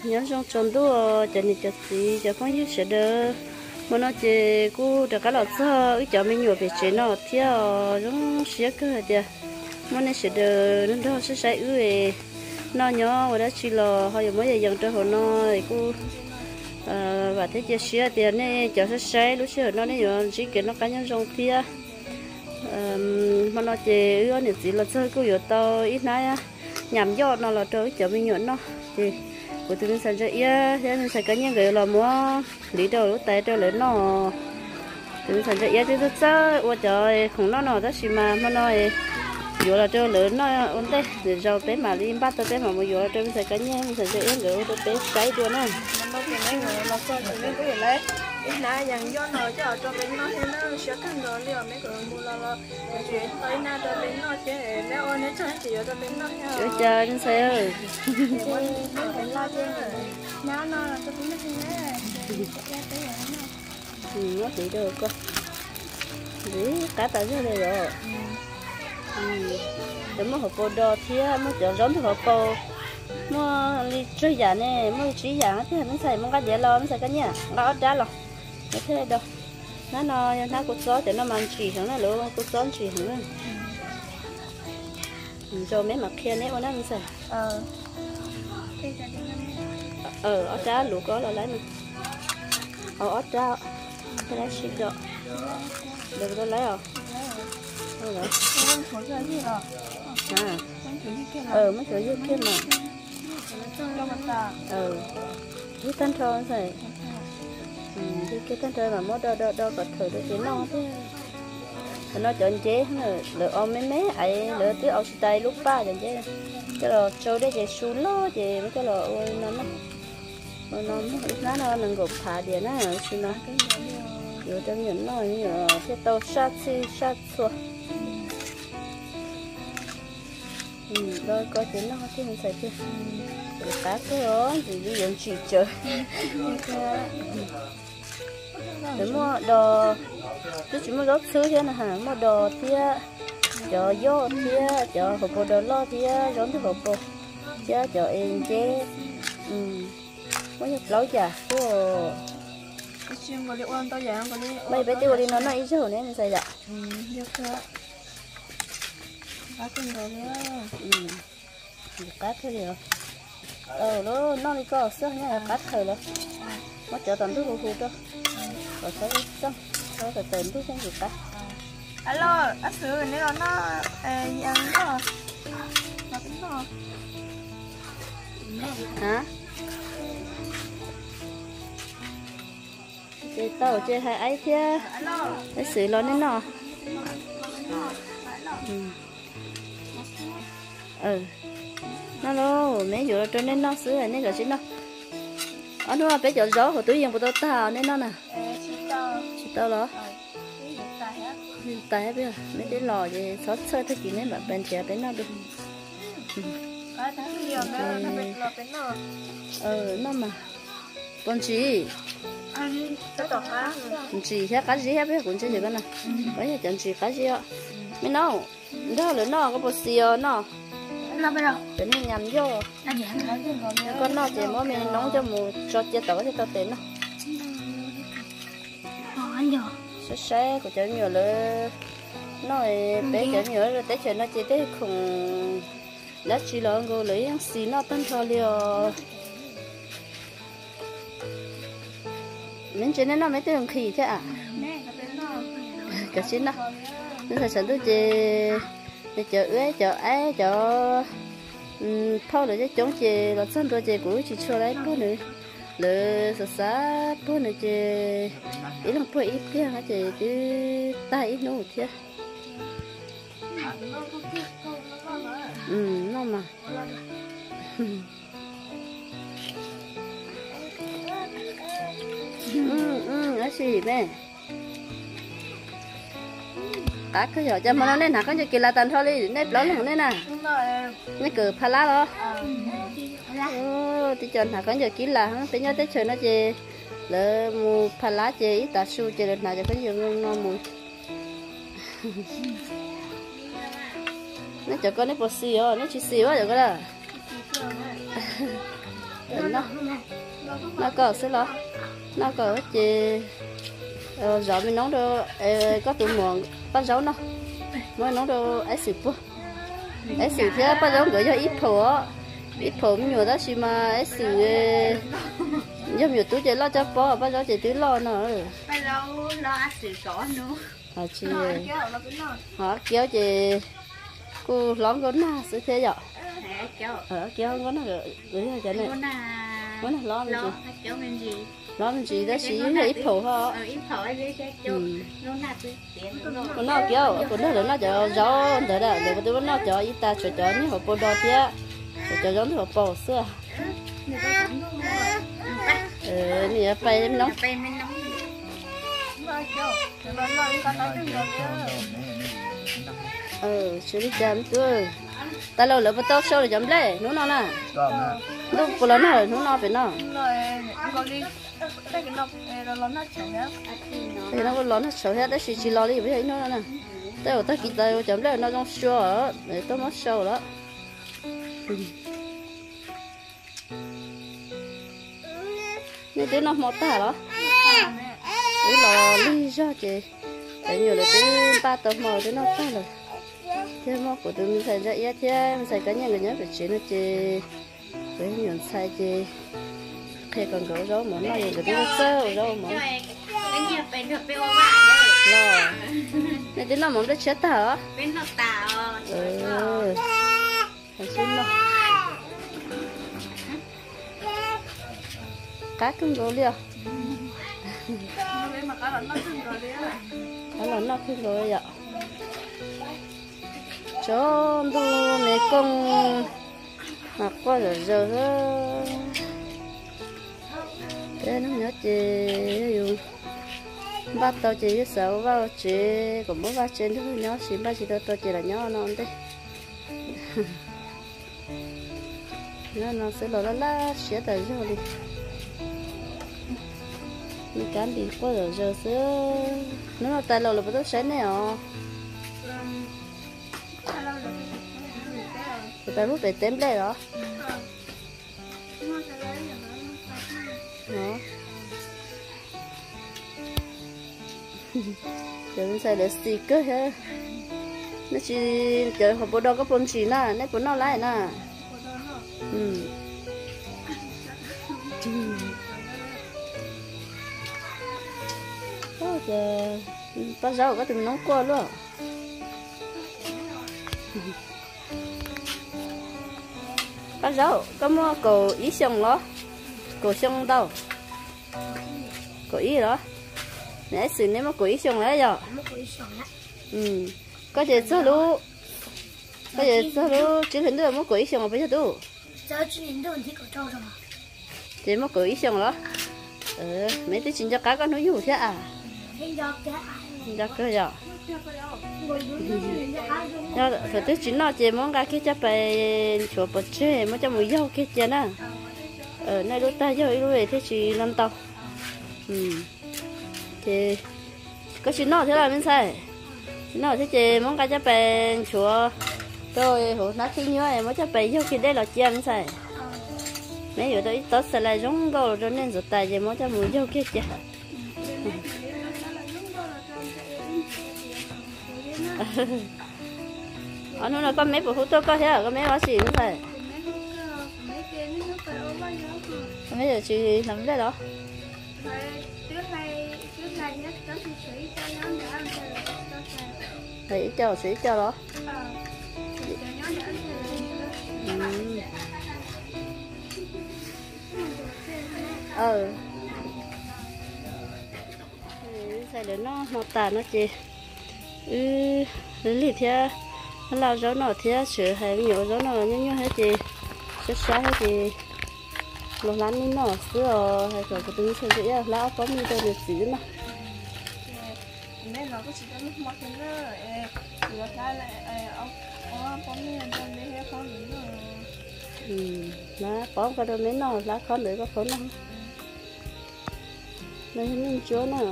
nhớ trong tròn đua cho nên cho gì cho phong như sẽ đỡ mà nó chỉ cú được cái lọt sao ít cho mình nhiều về chế nó theo giống xía cơ kìa mà nó sẽ đỡ nó đó sẽ sai ư nó nhỏ và đó chỉ là họ mới giờ dần cho họ nó cú và thế chia sẻ tiền này cho sẽ sai lúc xưa nó này chỉ cái nó cá nhân trong kia mà nó chỉ ư này chỉ là chơi cú yếu tao ít nói nhảm giọt nó là trời cho mình nhuận nó thì của tụi mình sản xuất thế nên sản cá nhân cái là mua lý đầu lúc tay cho lớn nó tụi mình sản xuất chứ rất sợ ôi trời không nó rất xí mà nó vừa là cho lớn nó ổn đấy để rau té mà đi bắt tới mà vừa là cho mình sản cá nhân mình sản xuất cái ô té cái cho nó nó thì mấy người nó coi tụi mình có gì lấy ít nãy dàn do nó cho bên nó thì nó sẽ căng rồi liệu mấy người mua lo chuyện tới na cho bên nó chứ mấy ôn nó chơi chỉ cho bên nó nha trời trời nó xe ơi lo chứ nó cho bên nó thì nó chỉ được cơ gì cá tại sao đây rồi để mà hộp đồ thì mà chọn giống thì hộp đồ mà đi chơi giả này mà chỉ giả thì mình xài cái gì lo mình xài cái nhỉ nó ở đó rồi thế này đâu nó cột gió để nó mang chỉ thằng nó lỗ cột gió chỉ thằng nó rồi mấy mặt kia nè mình xài ở đó lũ có là lấy mình ở đó cái đấy xịt rồi được tôi lấy rồi rồi mấy chỗ dưới kia mà dưới tan tròn rồi dưới kia tan tròn mà mỗi đo có thử được chỉ non thế nó chọn chế lỡ ôm mấy ấy lỡ tí áo tay lúc ba chọn chế cái là trâu đấy chế xuống lo chế mấy cái là nó ít nó mình gộp thả điện á xin nó rồi trong những nó như thế tàu sát xua rồi có chuyện nó chứ không phải chứ cá cái đó thì ví dụ chỉ chơi để mua đồ chứ chỉ mua đốt thứ thế này hả mua đồ thì cho vô thì cho hộp đồ lo thì giống như hộp đồ chứ cho em chế có nhiều lối chả mấy bé tiêu đi nó ít chứ nên mình xài dạ cá thôi rồi nó đi có sữa nha cá thôi rồi nó chở toàn thứ hụt đó rồi thấy xong rồi từ từ thứ xem gì cá alo ăn sữa này nó ăn đó hả chị tao chơi hai ấy chứ cái sữa lo nên nó nó lo mấy giờ cho nên nó sữa này rồi chứ nó ở đó bé chợ gió của túi tiền của tôi tao nên nó nè chị tao lo tay hết bây mấy cái lò gì sót sơ thế gì nên bạn bên trẻ bên nó được nó mà con chị chị hết cái gì hết biết cũng chưa gì bên này bây giờ chẳng chị cái gì ạ mấy nó đó là nó có bộ xìa nó để mình nhầm vô con nó chỉ mỗi mình nấu cho một cho chia tỏi cho tao tiền nó sẽ của cháu nhiều là nó bé cháu nhiều rồi té chuyện nó chỉ té khùng đã chỉ là người lấy ăn xí nó tân thọ liều mình chỉ nên nó mấy tiếng khỉ thế à cái xin nó nên là sản xuất để chợ ấy chợ thâu được cái chống chè là sân rồi chè của chị cho lấy bữa nữa lỡ sa bữa nữa chè ít lắm bữa ít kia hả chè chứ tay ít nữa chứ nó mà nó gì mẹ cá cái giờ cho mà nó lên hả có gì kỳ lạ tàn thôi đi nếp lớn luôn nè nếp cử pha lá đó thì chọn hả có giờ kỳ lạ phải nhớ tới trời nó chè lỡ mua pha lá chè ít ta su chè được nào cho có nhiều ngon mùi nó cho con nếp bột xì nó chỉ xì quá rồi có là nó có sẽ lo nó có chị rõ mình nấu đồ có tụi muộn bắt rau nó mới nấu đồ ấy xịt bữa ấy xịt thế bắt rau gửi cho ít phở nhiều đó xí mà ấy xịt giống như túi chị lo cho bò bắt rau chị túi lo nữa bây giờ lo ăn xịt cỏ nữa họ chị họ kéo chị cô lón con na sẽ thế vậy kéo con na gửi cho này con na lón gì lón gì đó xí ít phở ha con nó kéo con nó nó cho gió để đó để con nó cho ít ta cho như họ bò đỏ thế cho giống họ bò xưa nè bay nóng xử lý chậm chưa ta lâu lỡ bắt tóc sâu rồi chậm lấy nó nè lúc cô lớn rồi nó phải nó thì nó có lớn sâu hết đấy chỉ lo đi với nó nè tới rồi tới kỳ tới chậm lấy nó trong sâu ở để tôi mất sâu đó nên tiếng nó một ta đó cái lò ly ra chị tại nhiều là tiếng ba tờ màu tiếng nó ta rồi thế mà của tụi mình xài ra ít thế mình xài cá nhân người nhớ phải chế nó chị với nhiều xài chị khi còn gấu rau món này rồi tiếng nó sơ rau món rồi nên tiếng nó món nó chết hả phải xin nó cá cưng gấu liền đó là nó cưng gấu vậy cho đu mấy con mặc qua rồi giờ thế nó nhớ chị dùng bắt tao chị sợ vào chị cũng muốn vào trên thứ nhớ xin ba chị tao chị là nhớ non đấy nó sẽ lò lá xé tại rồi đi mình cán đi qua rồi giờ sẽ nó tay lò là bắt đầu xé này à thì phải rút để tém đây đó đó giờ mình xài để xì cơ ha nó chỉ chờ họ bộ đồ có bốn chỉ nè nãy bốn nó lại nè giờ bắt rau có từng nóng qua luôn bắt rau có mua cổ ý xong đó cổ xong đâu cổ ý đó nãy xử nếu mà cổ ý xong đấy rồi có thể sao luôn có thể sao luôn chỉ hình được mua cổ ý xong mà bây giờ đủ chỉ mua cổ ý xong đó mấy cái chuyện cho cá con nói dù thế à cho cơ rồi phải tới chuyện nó chỉ muốn cái cho phải chỗ bớt chơi mới cho mùi dâu cái chuyện á ở nơi đôi ta dâu rồi thế chỉ năm tàu thì có chuyện nó thế là bên sai nó thế chỉ muốn cái cho phải chỗ tôi hồ nó khi nhớ em mới cho phải dâu khi đây là chuyện bên sai mấy giờ tôi tớ sẽ lại giống gầu cho nên rồi tài gì mới cho mùi dâu cái chuyện nó là con mấy bộ hút tôi có thế à con mấy bác sĩ nữa rồi mấy giờ chị làm đây đó thầy cho suy cho đó xài để nó mọc tàn nó chị đến lì thế nó lao gió nó thế sửa hay nhiều gió nó như hết chị chết sáng hết chị nó lăn đi nó sữa hay còn cái thứ gì á lá có mi tôi được xíu mà nên nó có chỉ có nước mắm nữa thì nó cái lại ông có mi tôi lấy hết con nữa lá có cái đó mấy nó lá con đấy có con không đây mình chúa nè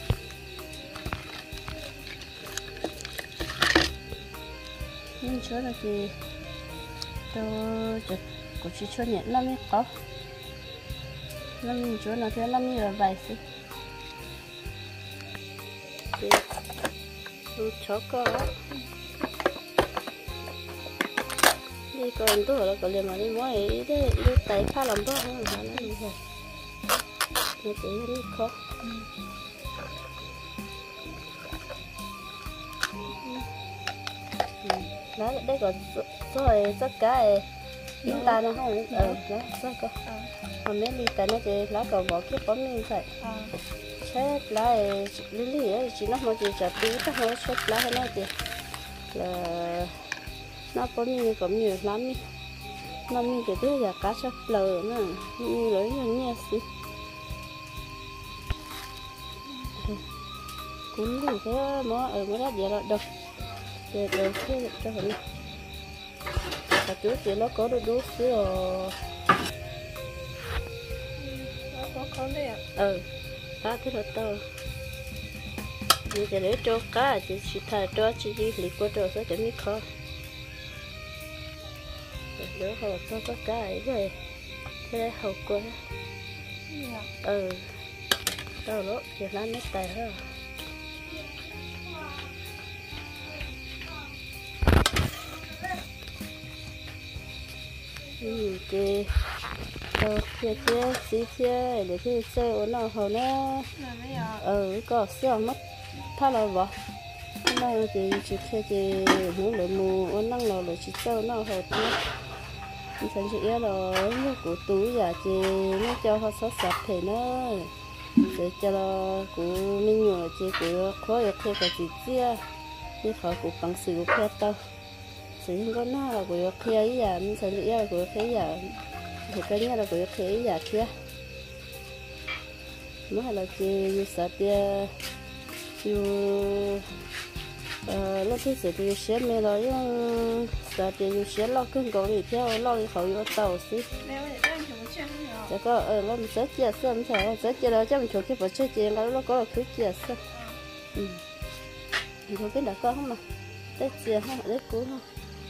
nhưng chúa là gì tôi chụp của chị chúa nhẹ lắm ấy có năm chỗ nào thế năm là vài xí rồi chó có đi còn tôi là còn liền mà đi mỗi đấy đi tay pha làm đó nữa là nó như vậy nó chỉ nó khó đó đây còn rồi tất cả chúng ta nó không đó rất có còn mấy ly cái nó chỉ lá cầu bỏ cái bóng như vậy chết lá lý lý ấy chỉ nó mà chỉ chặt tí chắc nó chết lá hay nó chỉ là nó có như cũng nhiều lắm nó như cái thứ là cá sấu lờ nữa như lấy như xí cuốn thì thế nó ở mới ra vậy là được để cái cho mình và trước thì nó có được đốt xí rồi có con đấy ạ cá thứ là to như thế để cho cá chỉ thay cho chỉ lịch qua cho sẽ để mi khó đỡ hậu cho có cái rồi thế là hậu qua đâu đó thì lá nước tài ha chị kia xí kia để khi sơ nó hậu nó có sơ mất thay là vợ nó chỉ khi chị muốn lấy mù năng là lấy chỉ sơ nó hậu thành chị là nó của túi giả chị nó cho họ sót sạch thì nó để cho nó của mình nhiều chị của khó được thuê cả chị chia như họ của bằng sự của phe tao sử dụng con nó là của phe ấy giả mình thành chị là của phe giả thì cái nhà là của phe giả kia nó là chị sợ tia yêu lúc khi sử dụng xe mẹ rồi sợ tiền xe lo cưng cầu thì theo lo đi khỏi tàu xí chắc có nó mình sẽ chia sẻ mình sẽ chia ra cho mình chụp cái vật chơi tiền nó có thứ chia sẻ thì không biết đã có không mà tết chia không tết cũ không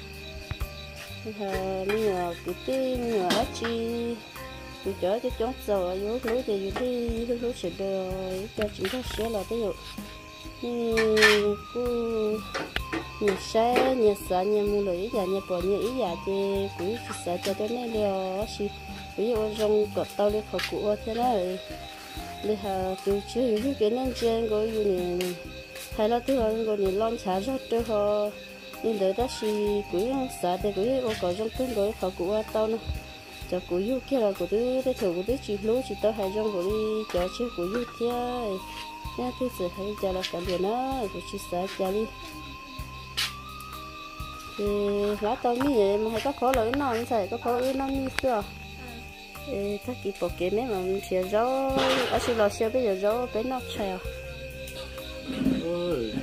bây giờ cái tin nhỏ chi thì chở cái chốn dầu ở dưới núi thì dưới núi sẽ được cho chúng ta sẽ là ví dụ như nhiều xe nhiều sợ nhiều mua lưỡi và nhiều bỏ nhiều ý giả thì cũng sợ cho nên điều gì ví dụ trong cột tàu đi khỏi cụ thế này đi hà từ trước những cái nên trên có như này hay là thứ hơn còn những lon xả rất cho họ nên đợi đó thì cũng sợ thì cũng ô cỏ trong cứng rồi khỏi cụ tàu nữa cho cụ yêu kia là cụ thứ để thử cụ thứ chỉ lúa chỉ tao hay trong cụ đi cho chiếc cụ yêu kia nha thứ sự hay cho là cả điều nó cụ chỉ sợ cho đi thì lá tao mi mà hay có khó lỗi nó phải có khó lỗi nó mi xưa các kỳ bộ kế mấy mà mình chỉ gió ở trên lò xe bây giờ gió bé nó trèo ôi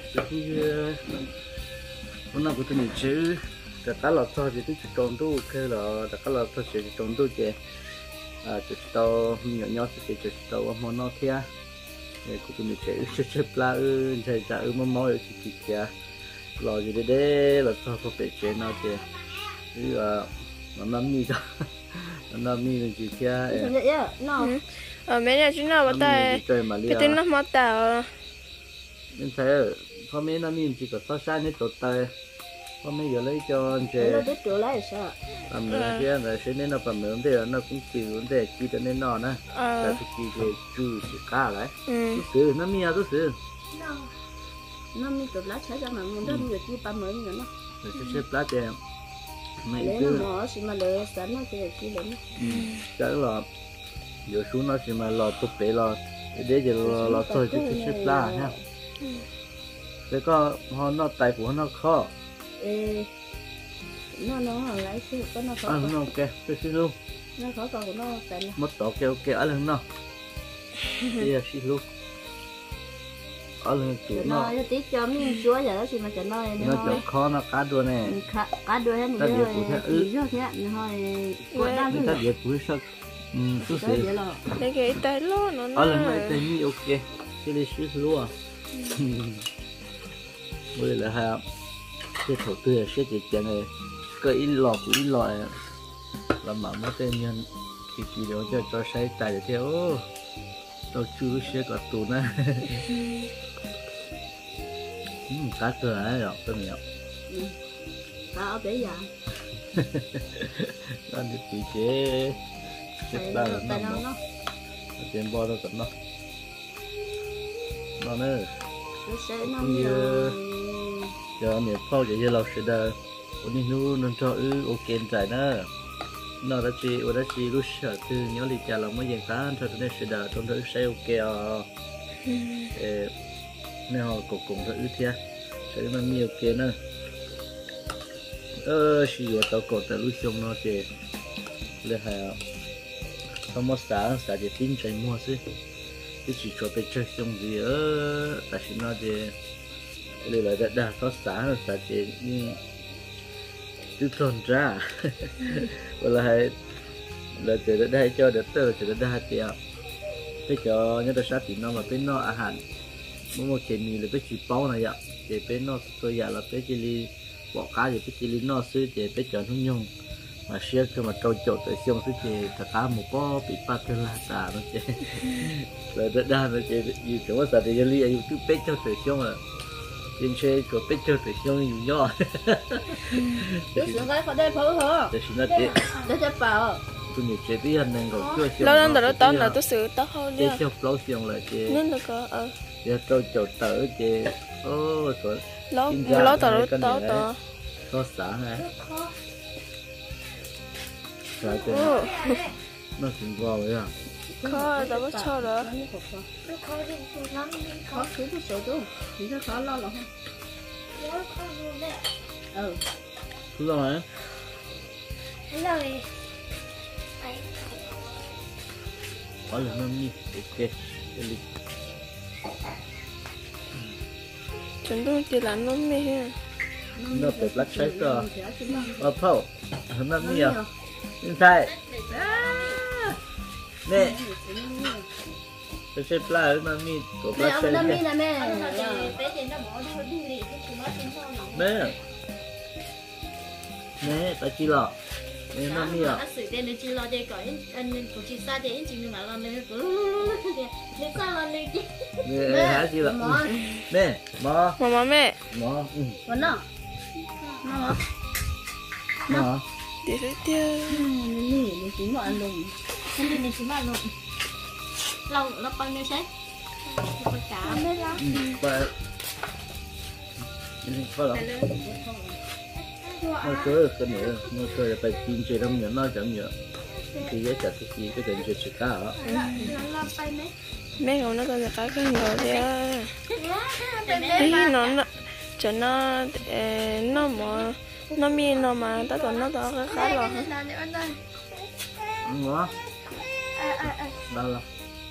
hôm nay tôi nhìn chữ tất cả là thôi thì tôi chỉ trồng tu kêu là tất cả là thôi chỉ trồng tu chè chỉ tao nhỏ nhỏ thì chỉ tao mà nó thia để tôi nhìn chữ chữ pla chạy chạy mà mồi chỉ kia lò gì đấy là sao có phải chế nó chứ nó nằm như đó nó nằm như gì kia mấy nhà chúng nó bắt tay cái tên nó mất tao nên thế có mấy năm mình chỉ có so sánh với tổ tay có mấy giờ lấy cho anh chị làm nữa kia là sẽ nên nó làm nữa thì nó cũng chịu vấn đề chi cho nên nó nè là cái chi về chú chỉ cá lại thứ nó mi à thứ nó mi tụt lá trái ra mà muốn đâm được chi ba mới nữa nó rồi sẽ lá chè lấy nó mỏ xí mà lỡ sẵn nó sẽ chi lớn chắc là giờ xuống nó chỉ mà lò tụt bể lò để giờ lò thôi thì sẽ lá nha để có nó tay của nó khó nó lấy xí có nó khó nó ok tôi xin luôn nó khó còn của nó tại mất tổ kêu kêu ở lần nó bây giờ xin luôn ở lần chủ nó tí cho miếng chúa giờ đó thì mà cho nó chọn khó nó cá đua này cá đua hết ta việc của thế rất nhá thôi ta việc của sao tôi sẽ lấy cái tay lo nó ở lần này tay như ok cái đi xin luôn bây giờ là cái thổ tư sẽ chỉ chuyện này cái ít lọ làm mà mất tên nhân kỳ đó cho say tại để theo tao chưa sẽ có tù nè cá cơ ấy rồi tôi nhớ tao bé già anh đi bị chế chết ba là nó tiền bao đâu tận nó nữa sẽ nó giờ mình phao vậy lâu sẽ đợi ôn đi nu nó cho ok tại nữa nó đã chỉ lúc sợ từ nhớ lịch trả là mới dành tán cho nên sẽ đợi trong đó sẽ ok nên họ cũng rất ưu sẽ nó nhiều kia nữa chỉ là tao còn tại lúc xong nó chỉ là không có sáng chỉ tin chạy mua chứ chỉ cho tới chơi xong gì tại vì nó chỉ là đã có sáng là chỉ như cứ tròn ra là chỉ đã đây cho được tờ chỉ đã đây thì cái cho nhớ được sát thì nó mà bên nó ăn một chế mì là bên chỉ bao này ạ thì bên nó tôi giờ là bên chỉ li bỏ cá thì bên chỉ li nó xứ thì bên chọn không nhung mà xưa khi mà trâu chột tới xong xứ thì cả cá một có bị bắt tới là ta nó chứ là đã đa nó chứ như kiểu mà sao thì li ở YouTube bên cho tới xong là trên xe của bên cho tới xong nhiều nhỏ lúc xuống cái phải đây phở hả để xin nó chế để cho bảo tôi nhiều chế biết anh nên còn chưa xong lâu đó tao là tôi sửa tao hơn chế xong lâu xong là chế nên là có giờ trâu chột tới chế rồi lâu tao có xả hả rồi chế nó cũng vào vậy à khó tao có cho đó khó cứ có số tu thì nó khó lo không cứ lo hả có là nó đi ok đi chúng tôi chỉ là nó mê ha nó phải lắc trái cơ phao nó đi à hiện tại nè cái xếp lại nó đi của bác xe nè nè ta chỉ lo nè nó đi à sự tên là chỉ lo để có anh cũng chỉ xa để anh chỉ mà lo nên cũng để sao lo nên nè hả chỉ lo nè mama mẹ vẫn nó nó để rồi tiêu nè chỉ mà ăn luôn anh đi chỉ mà ăn luôn lâu nó bao nhiêu sách con cá mới lắm phải là nó chơi cái nữa nó chơi là phải tin chơi đông nhở nó chẳng nhở thì dễ chặt thì cái chuyện chơi cá hả mấy con nó còn cá cái ngồi đấy nó cho nó mà nó miên nó mà ta còn nó to cái khá là ngon đâu là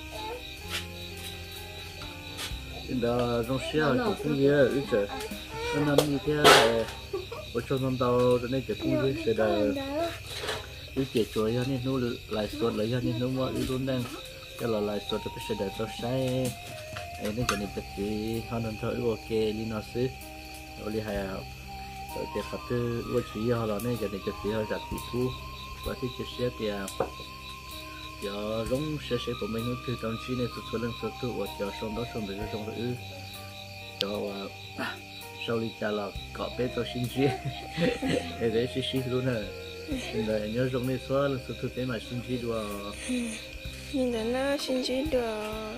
đó trong xe cũng không gì ít rồi nó nằm như thế ở trong con tàu cho nên chỉ cũng dưới sẽ là ít chết chuối nên nó lại suốt lại nên nó mà ít luôn đang cho là lại suốt thì sẽ để tao sai ấy nên cho nên tất gì họ nên thôi ok đi nó xí rồi đi hay rồi thì phát từ vô chỉ họ là nên cho nên tất gì họ đặt tỷ phú và thì chỉ sẽ thì giờ giống sẽ của mình nó từ trong chi này từ lần số tự và cho xong đó xong rồi trong rồi cho sau đi trả là có bé tôi xin chi để đấy xí luôn nè rồi nhớ giống này xóa là số tự tế mà xin chi đùa nhìn thấy nó xin chi được